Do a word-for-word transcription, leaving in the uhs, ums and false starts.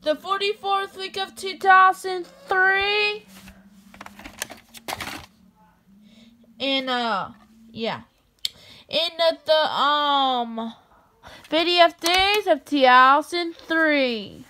the forty-fourth week of two thousand three. And, uh, yeah. In the, the um, fiftieth days of two thousand three.